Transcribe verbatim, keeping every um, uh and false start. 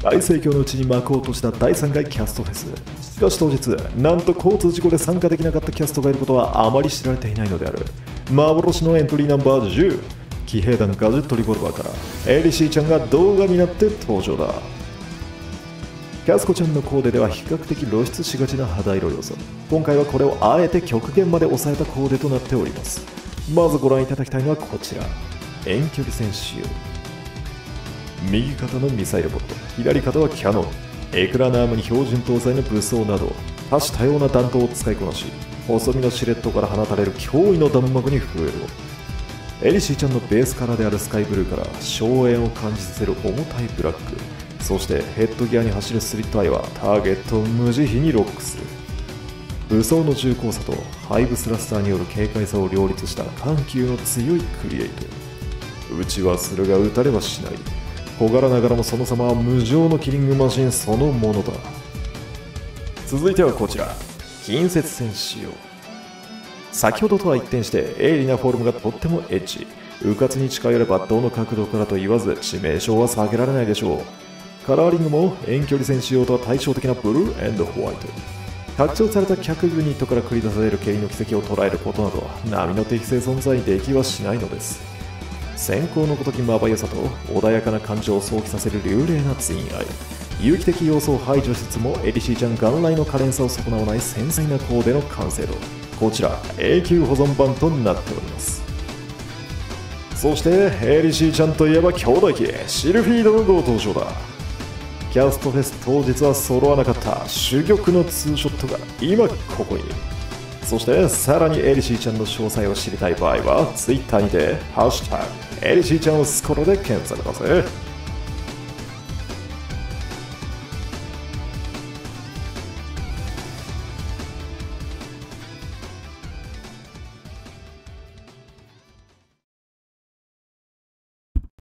大盛況のうちに幕を落としただいさんかいキャストフェス。しかし当日、なんと交通事故で参加できなかったキャストがいることはあまり知られていないのである。幻のエントリーナンバーじゅう、騎兵団ガジェットリボルバーからエリシーちゃんが動画になって登場だ。キャスコちゃんのコーデでは比較的露出しがちな肌色要素。今回はこれをあえて極限まで抑えたコーデとなっております。まずご覧いただきたいのはこちら、遠距離戦仕様。右肩のミサイルボット、左肩はキャノン、エクラナームに標準搭載の武装など多種多様な弾頭を使いこなし、細身のシレットから放たれる驚異の弾幕に震える。エリシーちゃんのベースカラーであるスカイブルーから荘園を感じさせる重たいブラック、そしてヘッドギアに走るスリットアイはターゲットを無慈悲にロックする。武装の重厚さとハイブスラスターによる軽快さを両立した緩急の強いクリエイト。撃ちはするが撃たれはしない。小柄ながらもその様は無情のキリングマシンそのものだ。続いてはこちら、近接戦仕様。先ほどとは一転して鋭利なフォルムがとってもエッチ。迂闊に近寄ればどの角度からと言わず致命傷は避けられないでしょう。カラーリングも遠距離戦仕様とは対照的なブルー&ホワイト。拡張された脚ユニットから繰り出される蹴りの軌跡を捉えることなど波の適正存在できはしないのです。閃光のごときまばゆさと穏やかな感情を想起させる流麗なツインアイ。有機的要素を排除しつつもエリシーちゃん元来の可憐さを損なわない繊細なコーデの完成度。こちら永久保存版となっております。そしてエリシーちゃんといえば兄弟機シルフィードのご登場だ。キャストフェス当日は揃わなかった珠玉のツーショットが今ここに。そしてさらにエリシーちゃんの詳細を知りたい場合は Twitter にて「ハッシュタグエリシーちゃんをスコロ」で検索だぜ。